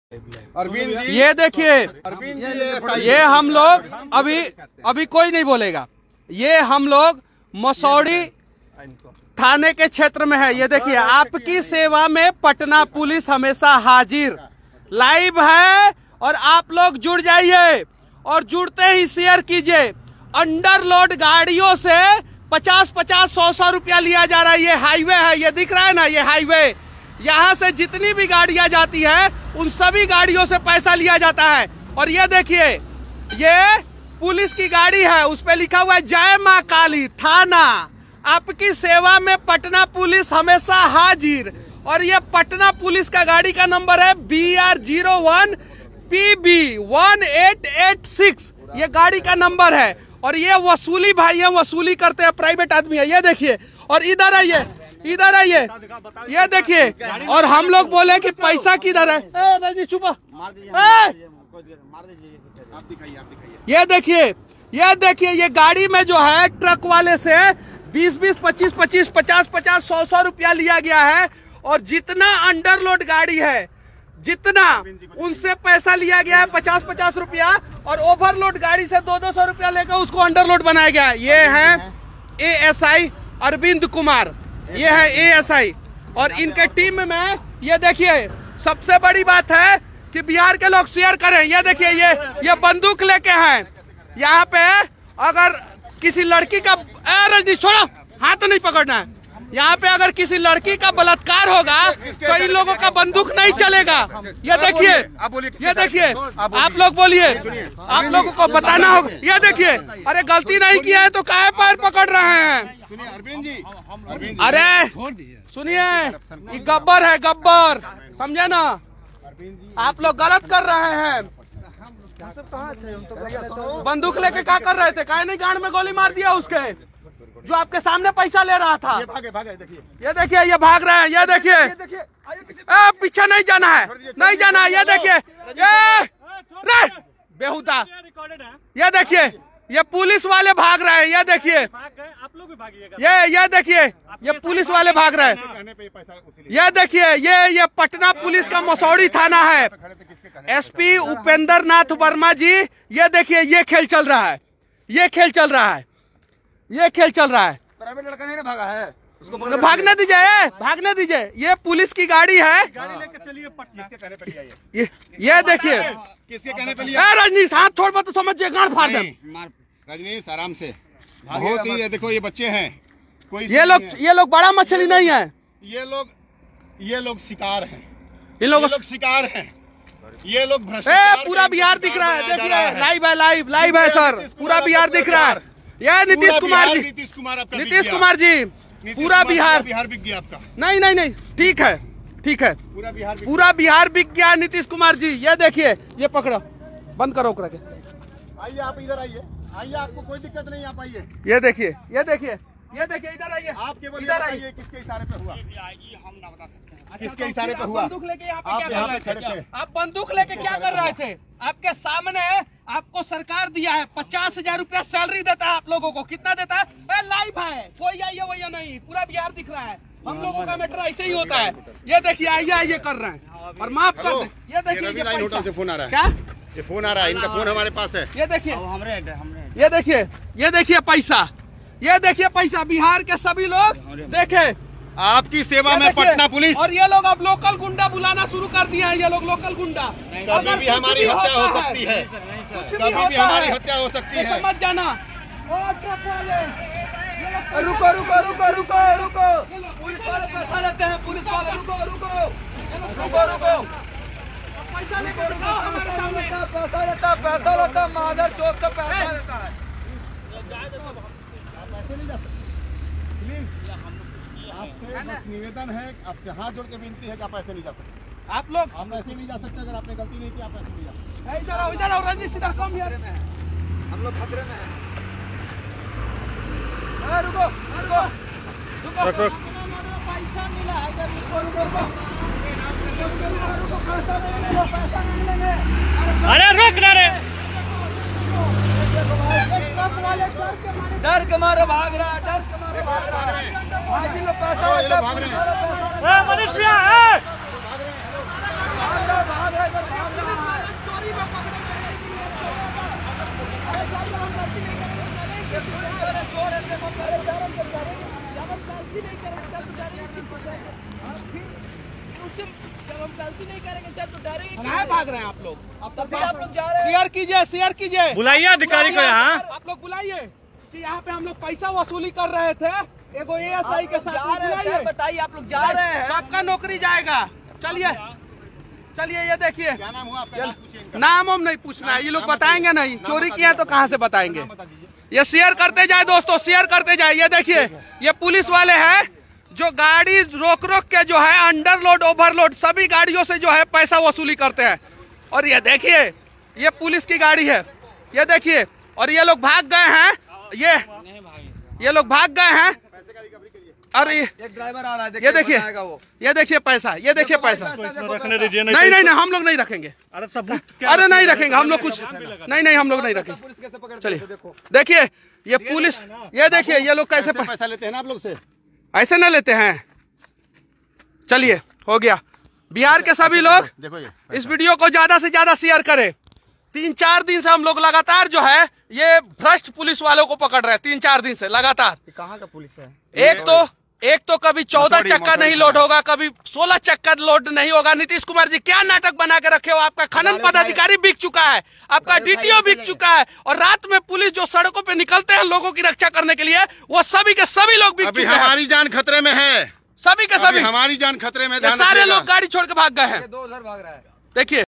अरविंद जी, ये देखिए, अरविंद जी, ये हम लोग अभी कोई नहीं बोलेगा। ये हम लोग मसौड़ी थाने के क्षेत्र में है। ये देखिए, आपकी सेवा में पटना पुलिस हमेशा हाजिर लाइव है और आप लोग जुड़ जाइए और जुड़ते ही शेयर कीजिए। अंडरलोड गाड़ियों से 50-50, 100-100 रुपया लिया जा रहा है। ये हाईवे है, ये दिख रहा है ना, ये हाईवे। यहाँ से जितनी भी गाड़ियां जाती है उन सभी गाड़ियों से पैसा लिया जाता है। और ये देखिए, ये पुलिस की गाड़ी है, उस पे लिखा हुआ है जय मां काली थाना, आपकी सेवा में पटना पुलिस हमेशा हाजिर। और ये पटना पुलिस का गाड़ी का नंबर है BR01 PB 1886, ये गाड़ी का नंबर है। और ये वसूली भाई है, वसूली करते हैं, प्राइवेट आदमी है। ये देखिए, और इधर आइए, इधर आइए, ये देखिए। और हम लोग बोले कि पैसा किधर है? ये देखिए, ये देखिए, ये गाड़ी में जो है ट्रक वाले से 20-20, 25-25, 50-50, 100-100 रुपया लिया गया है। और जितना अंडरलोड गाड़ी है, जितना उनसे पैसा लिया गया है 50-50 रुपया, और ओवरलोड गाड़ी से 200-200 रुपया लेकर उसको अंडरलोड बनाया गया है। ये है ASI अरविंद कुमार, ये है ASI। और इनके टीम में ये देखिए, सबसे बड़ी बात है कि बिहार के लोग शेयर करें। ये देखिए, ये बंदूक लेके हैं। यहाँ पे अगर किसी लड़की का, रजनी छोड़ो, हाथ नहीं पकड़ना है। यहाँ पे अगर किसी लड़की का बलात्कार होगा तो इन लोगों का बंदूक नहीं चलेगा। ये देखिए, ये देखिए, आप लोग बोलिए, आप लोगों को बताना होगा। ये देखिए, अरे गलती नहीं किया है तो काहे पैर पकड़ रहे हैं? सुनिए अरविंद जी, अरे सुनिए, ये गब्बर है, गब्बर, समझे ना? आप लोग गलत कर रहे हैं। बंदूक लेके क्या कर रहे थे? काहे नहीं गांड में गोली मार दिया उसके, जो आपके सामने पैसा ले रहा था? भागे देखिए, ये देखिए, ये भाग रहे हैं। ये देखिए, पीछे नहीं जाना है, नहीं जाना है। ये देखिए, ये बेहुदा, ये देखिए, ये पुलिस वाले भाग रहे हैं। ये देखिए, आप लोग भी भागिएगा। ये देखिए, ये पुलिस वाले भाग रहे हैं। ये देखिए, ये पटना पुलिस का मसौड़ी थाना है। SP उपेंद्र नाथ वर्मा जी, ये देखिए, ये खेल चल रहा है, ये खेल चल रहा है, ये खेल चल रहा है। प्राइवेट लड़का नहीं भागा है, उसको भागने दीजिए, भागने दीजिए। ये पुलिस की गाड़ी है। गाड़ी लेके चलिए पटना। किसके कहने पे लिया ये देखिए, किसके कहने पे लिया? रजनीश, हाथ छोड़ मत तो समझिए, गांड फाड़ दे। रजनीश आराम से, बहुत ही, देखो ये बच्चे हैं, कोई ये लोग बड़ा मछली नहीं है। ये लोग शिकार हैं, इन लोगों शिकार हैं। ये लोग भ्रष्टाचार, पूरा बिहार दिख रहा है, देखिए, लाइव है, लाइव है सर, पूरा बिहार दिख रहा है। यह नीतीश कुमार जी, नीतीश कुमार जी, पूरा बिहार बिक गया आपका। नहीं, ठीक है, ठीक है, पूरा बिहार बिक गया नीतीश कुमार जी। ये देखिए, ये पकड़ो, बंद करो के। आइए आप इधर आइए, आपको कोई दिक्कत नहीं, आप आइए। ये देखिए, ये देखिए, ये देखिए, इधर आइए, आप केवल इधर आइए। किसके इशारे पे हुआ? हम ना बता सकते हैं किसके इशारे पे हुआ? बंदूक लेके यहाँ पे आप क्या यहाँ कर पे रहे खड़े थे? थे। आप बंदूक लेके क्या कर रहे थे? आपके सामने आपको सरकार दिया है, 50,000 रुपया सैलरी देता है आप लोगों को। कितना देता है? लाइव है, कोई आइए वही नहीं, पूरा बिहार दिख रहा है। हम लोगों का मैटर ऐसे ही होता है। ये देखिए, आइए कर रहे हैं, और माफ कर दें। ये देखिए, लाइन होटल से फोन आ रहा है। क्या? ये फोन आ रहा है, इनका फोन हमारे पास है। ये देखिए, ये देखिए, ये देखिए पैसा, ये देखिए पैसा। बिहार के सभी लोग देखे, आपकी सेवा में पटना पुलिस। और ये लोग अब लोकल गुंडा बुलाना शुरू कर दिए हैं। ये लोग लोकल गुंडा, कभी भी हमारी हत्या हो सकती है, कभी भी हमारी हत्या हो सकती है, समझ जाना। ट्रक वाले, रुको, पुलिस वाले पैसा लेते हैं, पुलिस वाले, रुको, पैसा लेके रुको, हमारे सामने पैसा लेता, मादर चौक से पैसा लेता है। प्लीज आपसे बस निवेदन है, आपसे हाथ जोड़ के विनती है कि आप ऐसे नहीं जा सकते। आप लोग, हम ऐसे नहीं जा सकते, अगर आपने गलती नहीं की आप ऐसे नहीं जा सकते। इधर आओ, रजनीश, इधर कम यार, हम लोग खतरे में हैं। रुको, पैसा मिला है, रुको, पैसा नहीं मिलेंगे। अरे रोक ना रे, डर के मारे भाग रहा है, भाई लोग पैसा भाग रहे हैं। मनीष भैया, भाग रहा है। कहाँ भाग रहे हैं आप लोग? तो फिर आप लोग जा रहे हैं। शेयर कीजिए, शेयर कीजिए। बुलाइए अधिकारी को यहाँ। आप लोग बुलाइए कि यहाँ पे हम लोग पैसा वसूली कर रहे थे एगो ASI के साथ। जा रहे हैं, बुलाइए, बताइए आप लोग जा रहे हैं। सबका नौकरी जाएगा। चलिए चलिए, ये देखिए, क्या नाम हुआ आपका? नाम पूछिए इनका। नाम हम नहीं पूछना है, ये लोग बताएंगे नहीं। चोरी किया तो कहाँ से बताएंगे? ये शेयर करते जाए दोस्तों, शेयर करते जाए। ये देखिए, ये पुलिस वाले हैं जो गाड़ी रोक रोक के जो है अंडरलोड ओवरलोड सभी गाड़ियों से जो है पैसा वसूली करते हैं। और ये देखिए, ये पुलिस की गाड़ी है, ये देखिए। और ये लोग भाग गए हैं, ये लोग भाग गए हैं। अरे एक ड्राइवर आ रहा है, ये देखिए, वो। ये देखिए पैसा, ये देखिए पैसा। रखने दीजिए। नहीं नहीं नहीं, हम लोग नहीं रखेंगे। अरे सबूत क्या? अरे नहीं रखेंगे हम लोग कुछ नहीं नहीं, हम लोग नहीं रखेंगे। पुलिस कैसे पकड़ चलिए देखिए, ये पुलिस, ये देखिए ये लोग कैसे पैसा लेते हैं ना आप लोग से? ऐसे ना लेते हैं। चलिए हो गया। बिहार के सभी लोग देखो ये इस वीडियो को ज्यादा से ज्यादा शेयर करें। 3-4 दिन से हम लोग लगातार जो है ये भ्रष्ट पुलिस वालों को पकड़ रहे हैं। 3-4 दिन से लगातार। कहाँ का पुलिस है? एक तो कभी 14 चक्का नहीं लोड होगा, कभी 16 चक्का लोड नहीं होगा। नीतीश कुमार जी क्या नाटक बना के रखे हो? आपका खनन पदाधिकारी बिक चुका है, आपका DTO बिक चुका है, और रात में पुलिस जो सड़कों पे निकलते हैं लोगों की रक्षा करने के लिए, वो सभी के सभी लोग बिक अभी चुके हैं। हमारी जान खतरे में है, सभी के अभी सभी हमारी जान खतरे में। ये सारे लोग गाड़ी छोड़ के भाग गए हैं। 2 उधर भाग रहा है। देखिए